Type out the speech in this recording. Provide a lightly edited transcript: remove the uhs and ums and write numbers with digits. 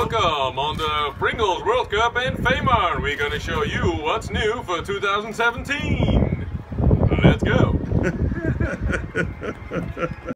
Welcome on the Pringles World Cup in Fehmarn. We're going to show you what's new for 2017. Let's go.